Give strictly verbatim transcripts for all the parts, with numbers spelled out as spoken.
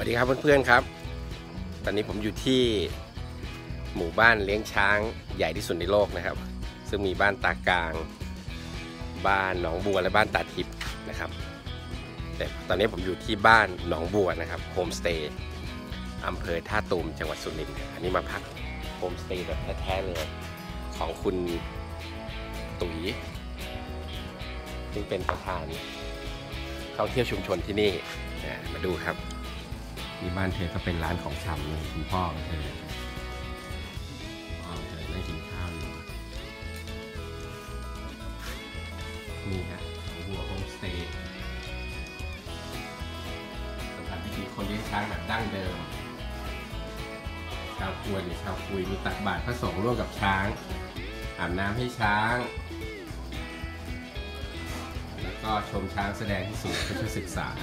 วัสดีครับเพื่อนๆครับตอนนี้ผมอยู่ที่หมู่บ้านเลี้ยงช้างใหญ่ที่สุดในโลกนะครับซึ่งมีบ้านตากลางบ้านหนองบัวและบ้านตาทิพย์นะครับแต่ตอนนี้ผมอยู่ที่บ้านหนองบัวนะครับโฮมสเตย์อำเภอท่าตูมจังหวัดสุรินทร์อันนี้มาพักโฮมสเตย์แบบแท้ๆเลยของคุณตุ๋ยซึ่งเป็นประธานท่องเที่ยวชุมชนที่นี่มาดูครับที่บ้านเธอก็เป็นร้านของชำเลยคุณพ่อเธอพ่อเธอนั่งกินข้าวอยู่นี่ฮะของบัวโฮมสเตย์สถานพิธีคนเลี้ยงช้างแบบดั้งเดิมชาวคุยหรือชาวคุยมีตักบาตรพระสงฆ์ร่วมกับช้างอาบน้ำให้ช้างแล้วก็ชมช้างแสดงที่ศูนย์เพื่อศึกษา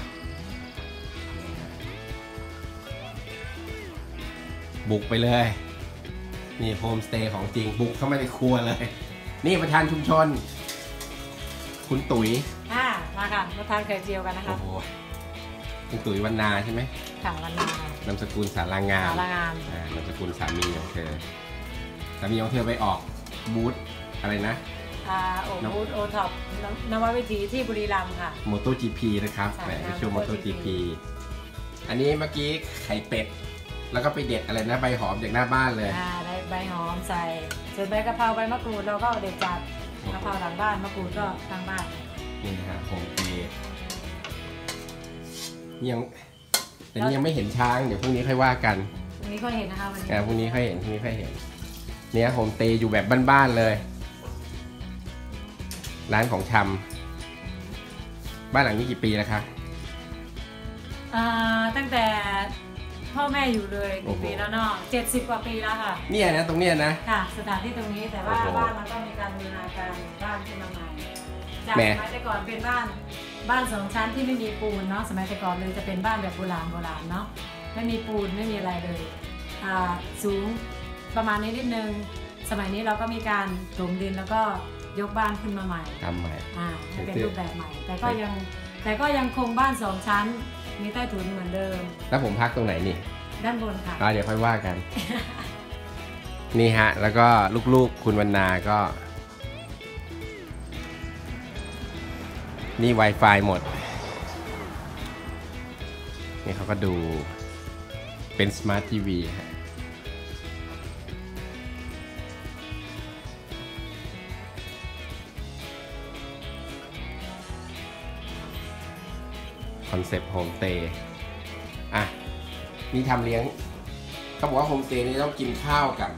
บุกไปเลยนี่โฮมสเตย์ของจริงบุกเข้ามาในครัวเลยนี่ประธานชุมชนคุณตุ๋ยอ่ามาค่ะมาทานไข่เจียวกันนะคะโอ้โหคุณตุ๋ยวรรณาใช่ไหมค่ะวรรณานามสกุลสารางามสารางามอ่านามสกุลสามีของเธอสามีของเธอไปออกบูธอะไรนะอ่าโอบูธโอท็อปนววิถีที่บุรีรัมย์ค่ะโมโตจีพีนะครับแหมไปชมโมโตจีพีอันนี้เมื่อกี้ไข่เป็ดแล้วก็ไปเด็ดอะไรนะใบหอมจากหน้าบ้านเลยอ่าได้ใบหอมใส่ส่วนใบกะเพราใบมะกรูดเราก็เด็ดจากกะเพราหลังบ้านมะกรูดก็ทางบ้านนี่นะฮะโฮมสเตย์ยังแต่นี่ยังไม่เห็นช้างเดี๋ยวพรุ่งนี้ค่อยว่ากันพรุ่งนี้ค่อยเห็นนะคะวันนี้พรุ่งนี้ค่อยเห็นพรุ่งนี้ค่อยเห็นเนี่ยโฮมสเตย์อยู่แบบบ้านๆเลยร้านของชำบ้านหลังนี้กี่ปีแล้วคะอ่าตั้งแต่พ่อแม่อยู่เลยกี่ปีแล้วเนาะเจ็ดสิบกว่าปีแล้วค่ะเนี่ยนะตรงเนี้ยนะค่ะสถานที่ตรงนี้แต่ว่าบ้านมันก็มีการบูรณาการบ้านขึ้นมาใหม่จากสมัยแต่ก่อนเป็นบ้านบ้านสองชั้นที่ไม่มีปูนเนาะสมัยแต่ก่อนเลยจะเป็นบ้านแบบโบราณโบราณเนาะไม่มีปูนไม่มีอะไรเลยอ่าสูงประมาณนี้นิดนึงสมัยนี้เราก็มีการถมดินแล้วก็ยกบ้านขึ้นมาใหม่ทำใหม่อ่าให้เป็นรูปแบบใหม่แต่ก็ยังแต่ก็ยังคงบ้านสองชั้นมีใต้ถุนเหมือนเดิมแล้วผมพักตรงไหนนี่ด้านบนค่ะอ่าเดี๋ยวค่อยว่ากัน นี่ฮะแล้วก็ลูกๆคุณวรรณาก็นี่ Wi-Fi หมดนี่เขาก็ดูเป็น Smart ที วี ฮะคอนเซปต์โฮมสเตย์อ่ะนี่ทำเลี้ยงเขาบอกว่าโฮมสเตย์นี่ต้องกินข้าวกับ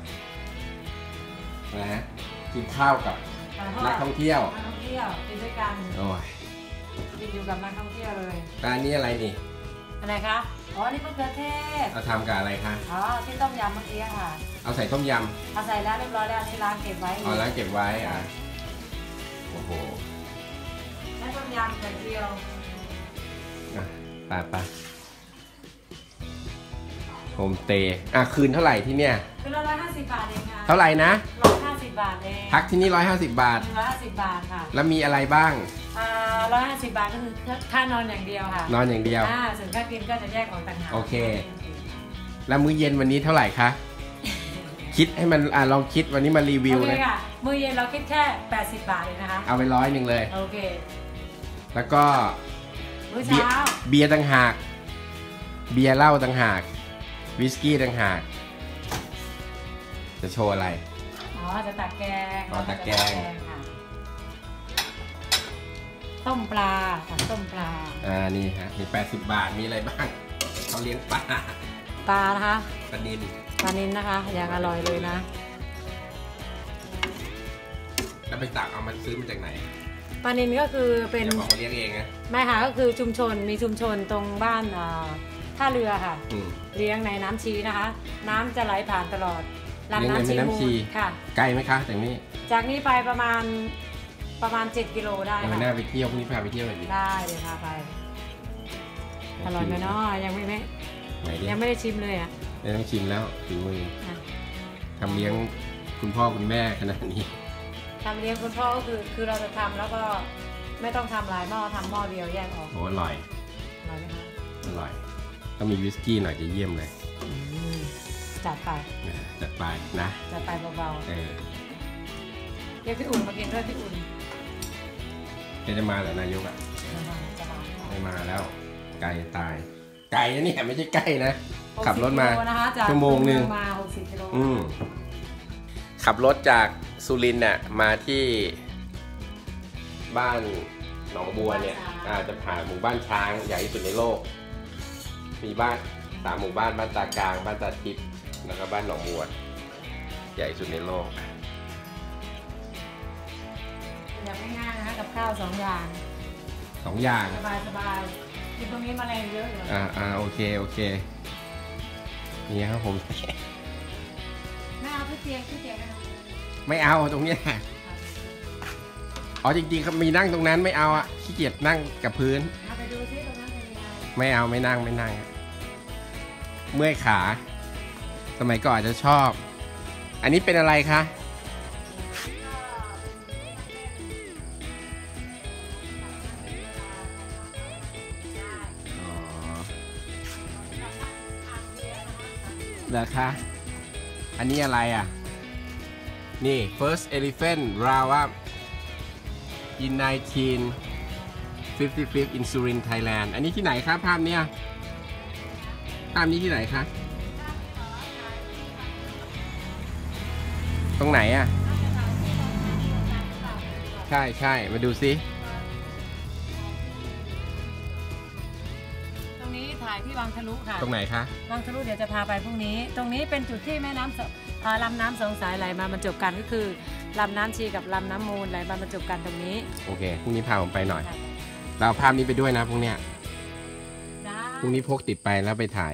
นะกินข้าวกับนักท่องเที่ยวนักท่องเที่ยวกินด้วยกันโอ้ยกินอยู่กับนักท่องเที่ยวเลยอันนี้อะไรนี่อะไรคะอ๋อนี่มะเขือเทศเราทำกับอะไรคะอ๋อที่ต้มยำเมื่อกี้ค่ะเอาใส่ต้มยำเอาใส่แล้วเรียบร้อยแล้วที่ล้างเก็บไว้อ๋อล้างเก็บไว้อ่ะโอ้โหแล้วต้มยำไข่เจียวไปไปโฮมสเตย์อ่ะคืนเท่าไหร่ที่เนี่ยคืนละร้อยห้าสิบบาทเองค่ะเท่าไหร่นะร้อยห้าสิบบาทเองพักที่นี่ร้อยห้าสิบบาทร้อยห้าสิบบาทค่ะแล้วมีอะไรบ้างอ่าร้อยห้าสิบบาทก็คือค่านอนอย่างเดียวค่ะนอนอย่างเดียวอ่าส่วนค่ากินก็จะแยกออกต่างหากโอเคแล้วมื้อเย็นวันนี้เท่าไหร่คะคิดให้มันอ่าลองคิดวันนี้มารีวิวนะมื้อเย็นเราคิดแค่แปดสิบบาทเลยนะคะเอาไปร้อยหนึ่งเลยโอเคแล้วก็มื้อเช้าเบียร์ต่างหากเบียร์เหล้าต่างหากวิสกี้ต่างหากจะโชว์อะไรอ๋อจะตักแกงอ๋อตักแกงค่ะต้มปลาตักต้มปลาอ่านี่ฮะมีแปดสิบบาทมีอะไรบ้างเขาเลี้ยงปลาปลานะคะปลานิลปลานิลนะคะอย่างอร่อยเลยนะแล้วไปตักเอามันซื้อมาจากไหนปลานิลก็คือเป็นเขาเลี้ยงเองนะไม่ค่ะก็คือชุมชนมีชุมชนตรงบ้านท่าเรือค่ะเลี้ยงในน้ำชีนะคะน้ำจะไหลผ่านตลอดลำน้ำชีมูลค่ะไกลไหมคะจากนี้จากนี้ไปประมาณประมาณเจ็ดกิโลได้ค่ะน่าไปเที่ยวพรุ่งนี้พาไปเที่ยวหน่อยดิได้เลยพาไปอร่อยไหมเนาะยังไม่ไม่ยังไม่ได้ชิมเลยอ่ะได้ต้องชิมแล้วถึงมือทำเลี้ยงคุณพ่อคุณแม่ขนาดนี้ทำเลี้ยงคุณพ่อก็คือคือเราจะทำแล้วก็ไม่ต้องทำหลายหม้อทำหม้อเดียวแยกออกโอ้อร่อยอร่อยไหมคะอร่อยต้องมีวิสกี้หน่อยจะเยี่ยมเลยจัดไปจัดไปนะจัดไปเบาๆเออเรียกพี่อุ่นมากินด้วยพี่อุ่นแกจะมาเหรอนายกอ่ะไม่มาแล้วไกลตายไกลนะเนี่ยไม่ใช่ใกล้นะขับรถมาชั่วโมงนึงมาหกสิบกิโลอืมขับรถจากสุรินทร์น่ะมาที่บ้านหนองบัวเนี่ยอาจจะผ่านหมู่บ้านช้างใหญ่ที่สุดในโลกมีบ้านสามหมู่บ้านบ้านตากลางบ้านตาทิพย์แล้วก็บ้านหนองบัวใหญ่สุดในโลกอย่างง่ายๆนะคะกับข้าวสองอย่างสองอย่างสบายสบายกินตรงนี้แมลงเยอะอยู่อ่าอ่าโอเคโอเคนี่ครับผมไม่เอาที่เตียงที่เตียงไม่เอาตรงนี้อ๋อจริงๆครับมีนั่งตรงนั้นไม่เอาอ่ะขี้เกียจนั่งกับพื้นไปดูที่ตรงนั้นเป็นยังไงไม่เอาไม่นั่งไม่นั่งเมื่อยขาสมัยก่อนอาจจะชอบอันนี้เป็นอะไรคะเหรอคะอันนี้อะไรอ่ะนี่ first elephant round up in nineteen fifty-five in Surin Thailand อันนี้ที่ไหนครับภาพเนี้ยภาพนี้ที่ไหนคะตรงไหนอ่ะใช่ใช่มาดูซิตรงนี้ถ่ายที่วังทะลุค่ะตรงไหนคะวังทะลุเดี๋ยวจะพาไปพรุ่งนี้ตรงนี้เป็นจุดที่แม่น้ำลำน้ำสองสายไหลมาบรรจบกันก็คือลำน้ำชีกับลำน้ำมูลไหลมาบรรจบกันตรงนี้โอเคพรุ่งนี้พาผมไปหน่อยเราเอาภาพนี้ไปด้วยนะพรุ่งนี้พรุ่งนี้พกติดไปแล้วไปถ่าย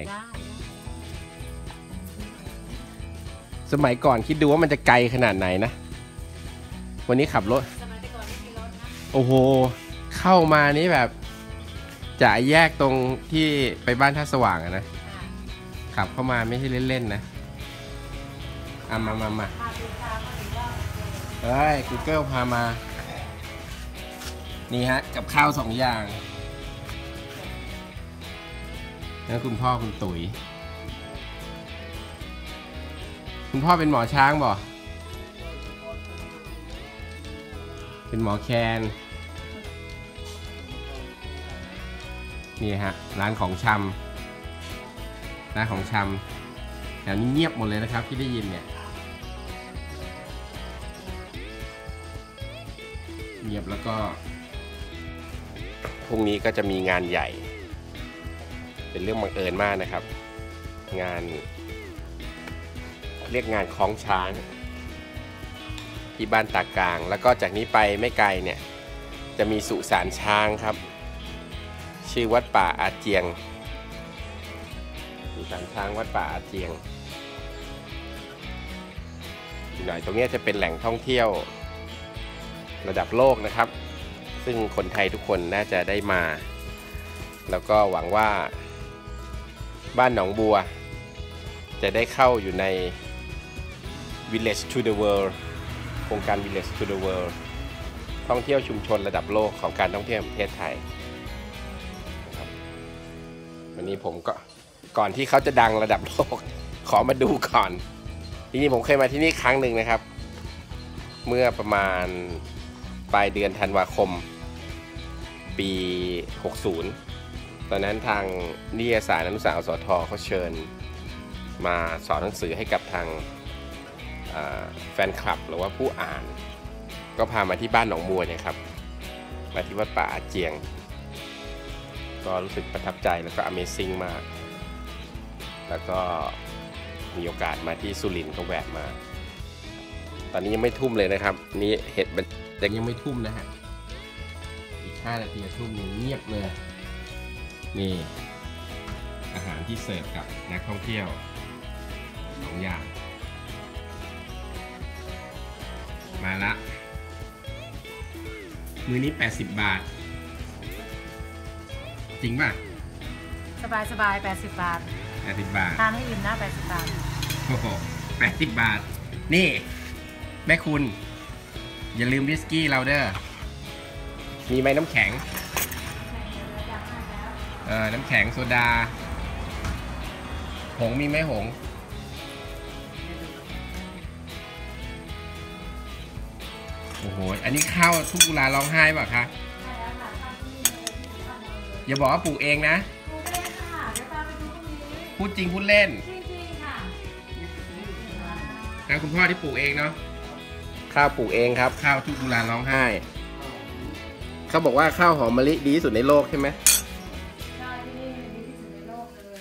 สมัยก่อนคิดดูว่ามันจะไกลขนาดไหนนะวันนี้ขับรถโอ้โหเข้ามานี่แบบจะแยกตรงที่ไปบ้านท่าสว่างอะนะขับเข้ามาไม่ใช่เล่นๆนะอ่ะมามามาเฮ้ย Google พามานี่ฮะกับข้าวสองอย่างแล้วคุณพ่อคุณตุ๋ยคุณพ่อเป็นหมอช้างบ่เป็นหมอแคนนี่ฮะร้านของชำร้านของชำแถวนี้เงียบหมดเลยนะครับที่ได้ยินเนี่ยเงียบแล้วก็พรุ่งนี้ก็จะมีงานใหญ่เป็นเรื่องบังเอิญมากนะครับงานเรียกงานคล้องช้างที่บ้านตากลางแล้วก็จากนี้ไปไม่ไกลเนี่ยจะมีสุสานช้างครับชื่อวัดป่าอาเจียงสุสานช้างวัดป่าอาเจียงอีกหน่อยตรงนี้จะเป็นแหล่งท่องเที่ยวระดับโลกนะครับซึ่งคนไทยทุกคนน่าจะได้มาแล้วก็หวังว่าบ้านหนองบัวจะได้เข้าอยู่ใน Village to the World โครงการ Village to the World ท่องเที่ยวชุมชนระดับโลกของการท่องเที่ยวประเทศไทยวันนี้ผมก็ก่อนที่เขาจะดังระดับโลกขอมาดูก่อนจริงๆผมเคยมาที่นี่ครั้งหนึ่งนะครับเมื่อประมาณปลายเดือนธันวาคมปีหกสิบตอนนั้นทางนิตยสารอนุสาวรีย์สทเขาเชิญมาสอนหนังสือให้กับทางแฟนคลับหรือว่าผู้อ่านก็พามาที่บ้านหนองบัวเนี่ยครับมาที่วัดป่าอาเจียงก็รู้สึกประทับใจแล้วก็ Amazing มากแล้วก็มีโอกาสมาที่สุรินทร์ก็แวะมาตอนนี้ยังไม่ทุ่มเลยนะครับนี่เห็ดมันยังไม่ทุ่มนะฮะอีกห้านาทีทุ่มนึงเงียบเลยนี่อาหารที่เสิร์ฟกับนักท่องเที่ยวสองอย่างมาละมื้อนี้แปดสิบบาทจริงป่ะสบายสบายแปดสิบบาทแปดสิบบาททานให้อิ่มนะแปดสิบบาทโอ้โหแปดสิบบาทนี่แม่คุณอย่าลืมวิสกี้เราเด้อมีไหมน้ำแข็งเออน้ำแข็งโซดาหงมีไหมหงโอ้โหอันนี้ข้าวทุ่งกุลาร้องไห้ป่ะคะอย่าบอกว่าปลูกเองนะพูดจริงพูดเล่นนะคุณพ่อที่ปลูกเองเนาะข้าวปลูกเองครับข้าวทุ่งกุลาร้องไห้เขาบอกว่าข้าวหอมมะลิดีที่สุดในโลกใช่ไหมใช่ที่นี่ดีที่สุดในโลกเลย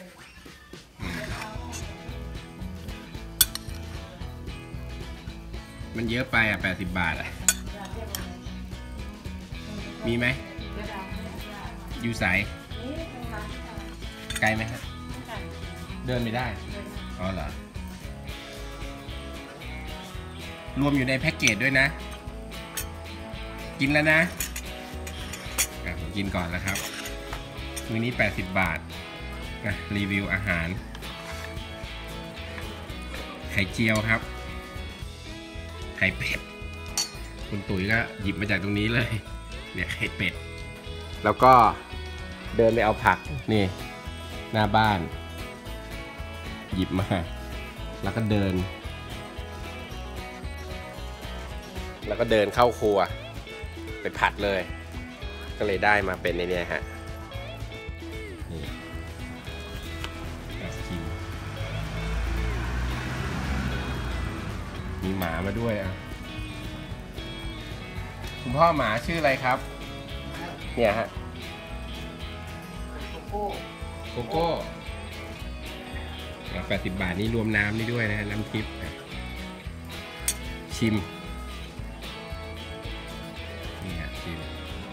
มันเยอะไปอ่ะแปดสิบบาทอ่ะมีไหมอยู่ใสไกลไหมครับเดินไม่ได้อ๋อเหรอรวมอยู่ในแพ็กเกจด้วยนะกินแล้วนะอ่ะผมกินก่อนนะครับมื้อนี้แปดสิบบาทอ่ะรีวิวอาหารไข่เจียวครับไข่เป็ดคุณตุ๋ยก็หยิบมาจากตรงนี้เลยเนี่ยไข่เป็ดแล้วก็เดินไปเอาผักนี่หน้าบ้านหยิบมาแล้วก็เดินแล้วก็เดินเข้าครัวไปผัดเลยก็เลยได้มาเป็นในนี้ฮะนี่ชิมมีหมามาด้วยอ่ะคุณพ่อหมาชื่ออะไรครับเนี่ยฮะโกโก้โกโก้แปดสิบบาทนี่รวมน้ำนี่ด้วยนะน้ำทิพย์ชิมนี่ฮะชิม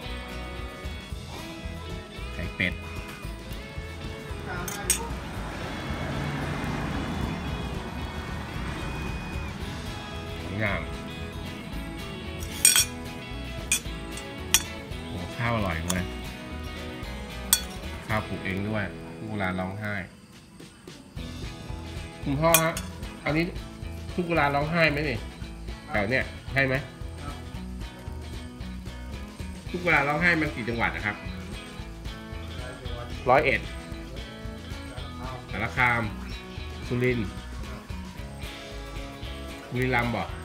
ไข่เป็ดงามโอ้ข้าวอร่อยเลยข้าวปลูกเองด้วยทุกเวลาร้องไห้คุณพ่อฮะอันนี้ทุกเวลาร้องไห้ไหมนี่แถวเนี้ยใช่ไหมทุกเวลาร้องไห้มันกี่จังหวัดนะครับร้อยเอ็ดสารคามสุรินทร์บุรีรัมย์บอก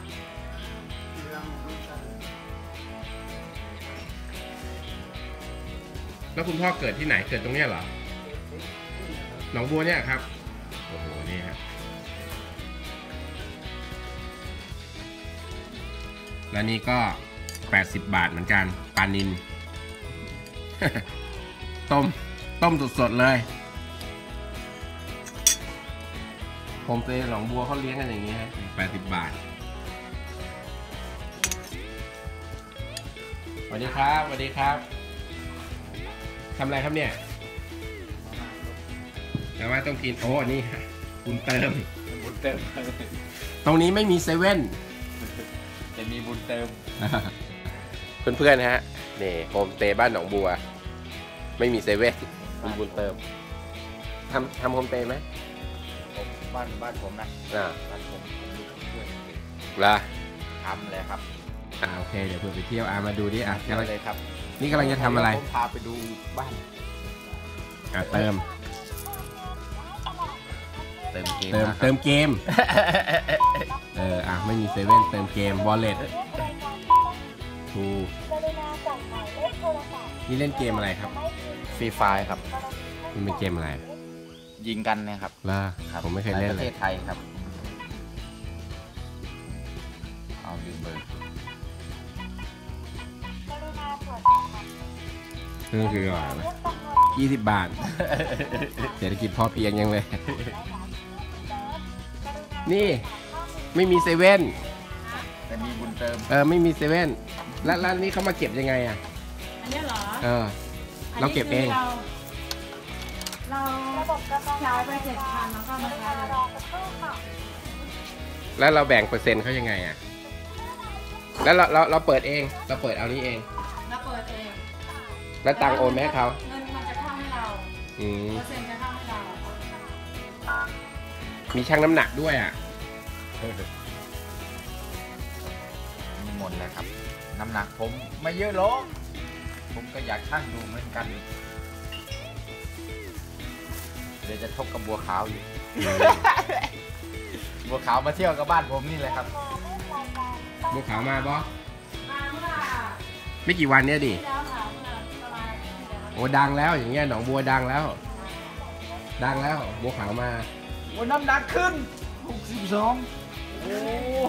แล้วคุณพ่อเกิดที่ไหนเกิดตรงเนี้ยเหรอหนองบัวเนี่ยครับโอ้โหนี่ฮะแล้วนี่ก็แปดสิบบาทเหมือนกันปลานิล ต้มต้มสดๆเลยผมเตหนองบัวเขาเลี้ยงกันอย่างนี้ฮะแปดสิบบาทสวัสดีครับสวัสดีครับทำอะไรครับเนี่ยแต่ว่าต้องกินโอ้นี่บุญเติมบุญเติมตรงนี้ไม่มีเซเว่นจะมีบุญเติมเพื่อนๆฮะนี่โฮมสเตย์บ้านหนองบัวไม่มีเซเว่นมีบุญเติมทำทำโฮมสเตย์ไหมบ้านบ้านผมนะอ่าบ้านผมช่วยล่ะทำเลยครับอ่าโอเคเดี๋ยวเพื่อไปเที่ยวอ่ามาดูดิอ่ะกำลังเลยครับนี่กำลังจะทำอะไรผมพาไปดูบ้านอ่าเติมเติมเกมเติมเติมเกมเอออ่ะไม่มีเซเว่นเติมเกมวอลเล็ตทูนี่เล่นเกมอะไรครับฟรีไฟครับมันเป็นเกมอะไรยิงกันนะครับล่ะผมไม่เคยเล่นเลยประเทศไทยครับเอาลืมเบอร์นี่คืออะไรยี่สิบบาทเศรษฐกิจพอเพียงยังเลยนี่ไม่มีเซเว่นแต่มีบุญเติมเออไม่มีเซเว่นแล้วร้านนี้เขามาเก็บยังไงอ่ะอันนี้เหรอเออเราเก็บเองเราใช้ไปเจ็ดพันแล้วก็มาใช้แล้วเราแบ่งเปอร์เซ็นต์เขายังไงอ่ะแล้วเราเราเราเปิดเองเราเปิดเอานี้เองเราเปิดเองแล้วตังโอนไหมเขาเงินมันจะเข้าให้เราเปอร์เซ็นต์จะเข้าให้เรามีชั่งน้ำหนักด้วยอ่ะมีหมดเลยครับน้ำหนักผมไม่เยอะหรอกผมก็อยากชั่งดูเหมือนกันเดี๋ยวจะทบกับบัวขาวอยู่บัวขาวมาเที่ยวกับบ้านผมนี่แหละครับบัวขาวมาบอมาเมื่อไม่กี่วันเนี้ยดิที่แล้วค่ะเมื่อประมาณที่แล้วโอ้ดังแล้วอย่างเงี้ยหนองบัวดังแล้ว ดังแล้วบัวขาวมาโอ้น้ำหนักขึ้นหกสิบสองโอ้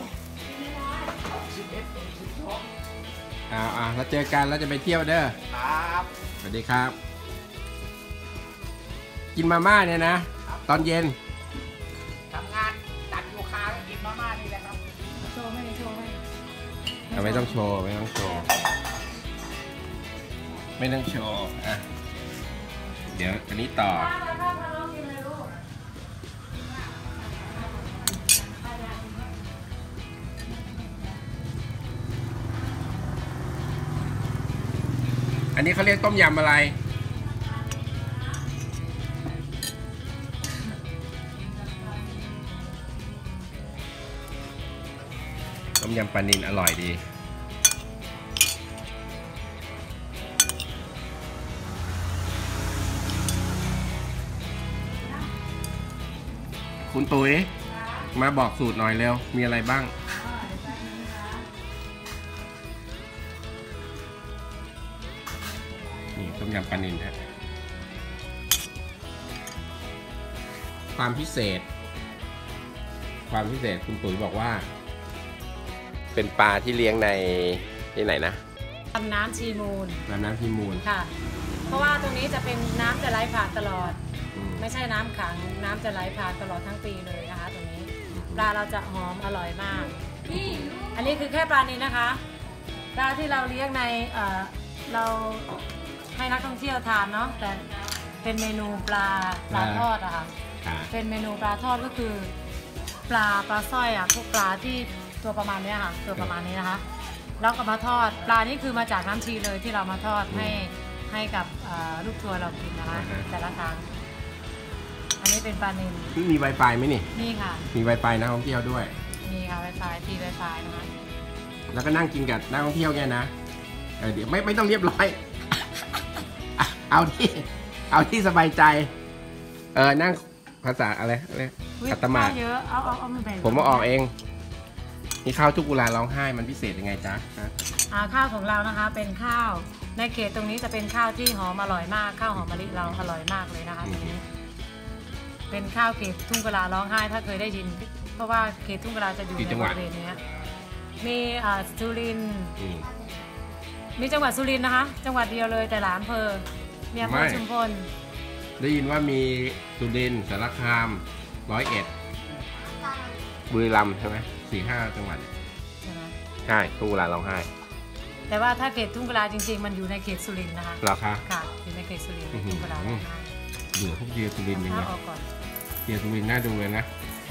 สิบเอ็ดสิบสองอ่าอ่าเราเจอกันแล้วจะไปเที่ยวเด้อครับสวัสดีครับ กินมาม่าเนี่ยนะ ตอนเย็นทำงานตัดยูคาก็กินมาม่านี่แหละครับโชว์ไม่ได้โชว์ไม่อ่ะไม่ต้องโชว์ไม่ต้องโชว์ไม่ต้องโชว์อ่ะเดี๋ยวอันนี้ต่อข้าวข้าวน้องกินเลยลูกอันนี้เขาเรียกต้มยำอะไรต้มยำปลานิลอร่อยดีคุณตุ๋ยมาบอกสูตรหน่อยเร็วมีอะไรบ้างนี่ต้มยำปลานิลฮะความพิเศษ ความพิเศษคุณตุ๋ยบอกว่า เป็นปลาที่เลี้ยงในที่ไหนนะทำน้ำชีมูลน้ำน้ำพิมูลค่ะ เพราะว่าตรงนี้จะเป็นน้ำจะไหลผ่านตลอดอืมไม่ใช่น้ำขังน้ำจะไหลผ่านตลอดทั้งปีเลยนะคะตรงนี้ปลาเราจะหอมอร่อยมากอันนี้คือแค่ปลานี้นะคะปลาที่เราเลี้ยงในเอ่อเราให้นักท่องเที่ยวทานเนาะแต่เป็นเมนูปลาปลาทอดอะค่ะค่ะเป็นเมนูปลาทอดก็คือปลาปลาสร้อยอะพวกปลาที่ตัวประมาณเนี้ยค่ะตัวประมาณนี้นะคะแล้วก็มาทอดปลานี่คือมาจากน้ำชีเลยที่เรามาทอดให้ให้กับเอ่อลูกทัวร์เรากินนะคะแต่ละครั้งอันนี้เป็นปลานิลมี Wi-Fi ไหมนี่นี่ค่ะมี Wi-Fi นักท่องเที่ยวด้วยมีค่ะ Wi-Fi ที Wi-Fi นะคะแล้วก็นั่งกินกับนักท่องเที่ยวแกนะเออเดี๋ยวไม่ไม่ต้องเรียบร้อย อ่ะเอาที่เอาที่สบายใจ เออนั่งภาษาอะไรอะไรอุ๊ยอัตมาข้วเยอะเอาเอาเอามาแบ่งผมมาออกเองนี่ข้าวทุกกุลาร้องไห้มันพิเศษยังไงจ๊ะฮะอ่าข้าวของเรานะคะเป็นข้าวในเขตตรงนี้จะเป็นข้าวที่หอมอร่อยมากข้าวหอมมะลิเราอร่อยมากเลยนะคะตรงนี้ เป็นข้าวเขตทุ่งกุลาร้องไห้ถ้าเคยได้ยิน เพราะว่าเขตทุ่งกุลาจะอยู่ในบริเวณเนี้ยมีอ่าสุรินทร์อืมมีจังหวัดสุรินทร์นะคะ จังหวัดเดียวเลยแต่หลายอำเภอมีอำเภอไม่ชุมพลได้ยินว่ามีสุรินทร์สารคามร้อยเอ็ดบุรีรัมย์ใช่ไหมสี่ห้าจังหวัดใช่ไหมใช่ทุกกุลาร้องไห้แต่ว่าถ้าเขตทุ่งกุลาจริงๆ มันอยู่ในเขตสุรินทร์นะคะเหรอคะค่ะอยู่ในเขตสุรินทร์อื้อหือทุ่งกุลาร้องไห้เบื่อพวกเดียร์สุรินทร์ยังไงถ้าออกก่อนเดียร์สุรินทร์น่าดูเลยนะ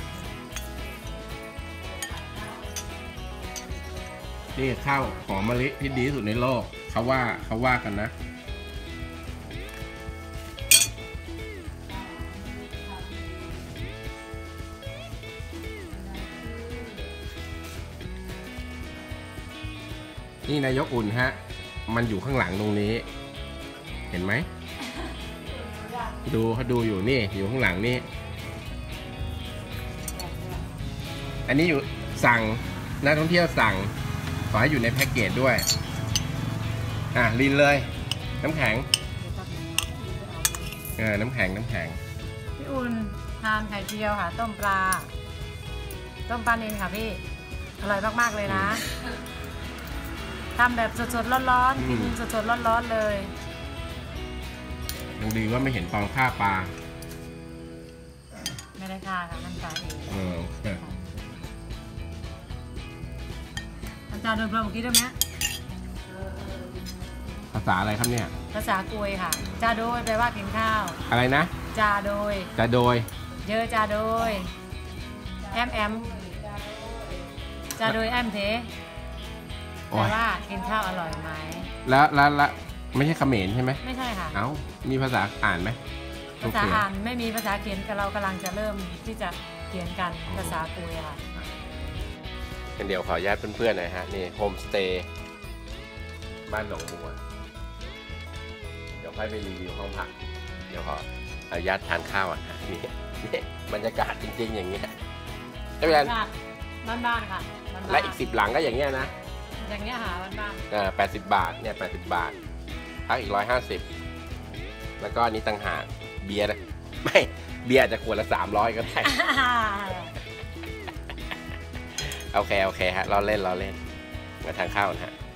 นี่ข้าวหอมมะลิที่ดีที่สุดในโลกเขาว่าเขาว่ากันนะนี่นายกอุ่นฮะ มันอยู่ข้างหลังตรงนี้ เห็นไหม ดูเขาดูอยู่นี่อยู่ข้างหลังนี่ อันนี้อยู่สั่งนักท่องเที่ยวสั่งขอให้อยู่ในแพ็กเกจด้วย อ่ะลินเลย น้ำแข็งเออน้ำแข็งน้ำแข็งพี่อุ่นทานไข่เจียวค่ะ ต้มปลา ต้มปลานิลค่ะพี่ อร่อยมากๆเลยนะทำแบบสดๆร้อนๆกินสดๆร้อนๆเลยยังดีว่าไม่เห็นตอนฆ่าปลาไม่ได้ค่าค่ะน้ำตาเองเออเออน้ำตาโดยประมาณกี่ได้ไหมภาษาอะไรครับเนี่ยภาษากวยค่ะจาโดยแปลว่ากินข้าวอะไรนะจาโดยจะโดยเยอะจาโดยแอมแอมจาโดยแอมเทโอ้แปลยว่ากินข้าวอร่อยไหมแล้วแล้วแล้วไม่ใช่เขมรใช่ไหมไม่ใช่ค่ะเอ้ามีภาษาอ่านไหมภาษาอ่านไม่มีภาษาเขียนแต่เรากำลังจะเริ่มที่จะเขียนกันภาษากวยค่ะเดี๋ยวขออนุญาตเพื่อนๆหน่อยฮะนี่โฮมสเตย์บ้านหนองบัวเดี๋ยวค่อยไปรีวิวห้องพักเดี๋ยวขออนุญาตทานข้าวอ่ะฮะนี่นี่บรรยากาศจริงๆอย่างเงี้ยไม่เป็นไรบ้านบ้านๆค่ะบ้านๆและอีกสิบหลังก็อย่างเงี้ยนะอย่างเงี้ยหาบ้านบ้านอ่าแปดสิบบาทเนี่ยแปดสิบบาทพักอีกร้อยห้าสิบแล้วก็อันนี้ต่างหากเบียร์นะไม่เบียร์อาจจะขวดละสามร้อยก็ได้ โอเคโอเคฮะเราเล่นเราเล่นมาทางเข้านะฮะ